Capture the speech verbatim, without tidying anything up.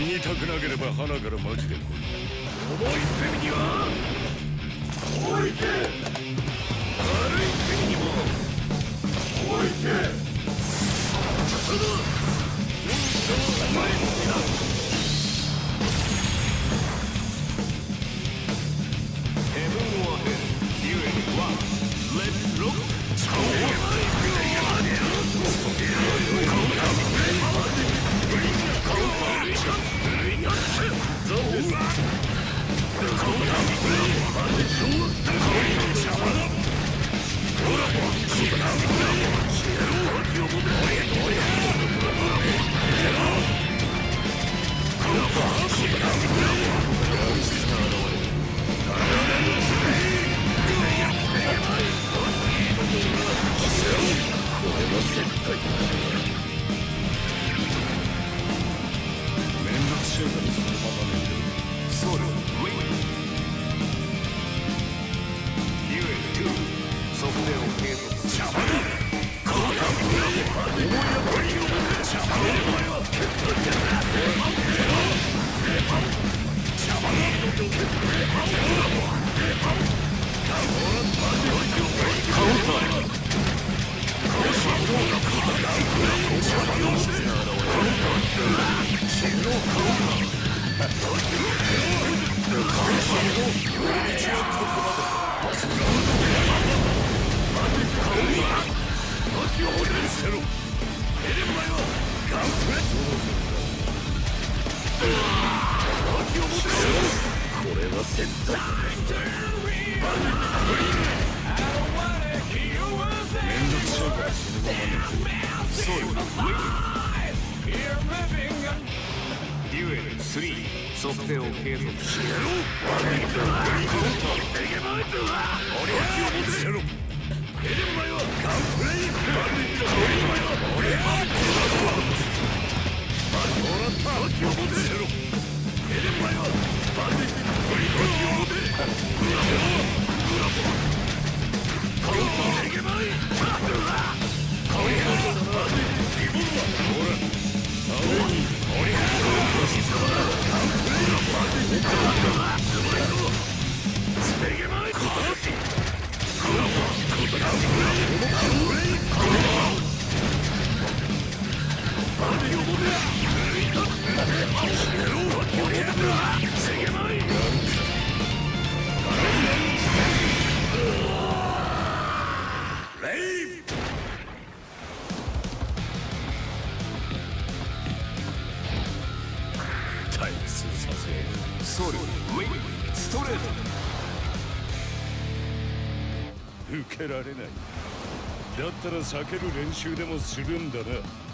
死にたくなければ花からマジで来い。重い攻めには置いて、軽い攻めにも置いて。そのお前もだ。ヘブンオアヘル、ユエルワン、レッツロック。超うまいプレイヤーである。カウンタープレイヤーでカウンタープレイヤーゾーンカウンタープレイヤーでしょ。カウンターシャワーほらカウンタープレイヤーシェローハキを持っておりゃおりゃゼロカウンターシェローハキを持ってこれは絶対だ。めんどくせえからそのまま寝てる。ソウルウィンユエルにソフテを継続。シャバだこうだ思い当たりを持ってシャバだお前は結構じゃなシャバだカウンターこれは戦隊だ。めんどくさいからそのまま寝てる。そうよ。デュエルスリー測定を継続しろ。カウンターエゲマイトは俺は気を持てろ。エレマイはカウンプレイバンディットエレマイは俺はバンドラッター気を持てろ。エレマイはバンディット気を持てろ。カウンターエゲマイタートはカウンターバンディットリボルはほら青に俺はカウンプレイバンディットはすごいぞ。エゲマイカウンターカウンターカウンターカウンプレイカウンターバンディットを持てやろうは俺はエゲマイレイタイムスさせソウルウィンストレート受けられない。だったら避ける練習でもするんだな。